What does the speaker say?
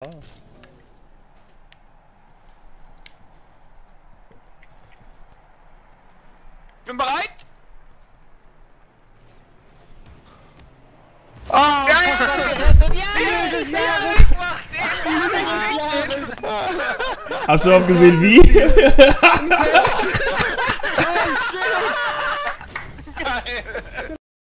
Ich bin bereit! Oh! Hast du auch gesehen, wie?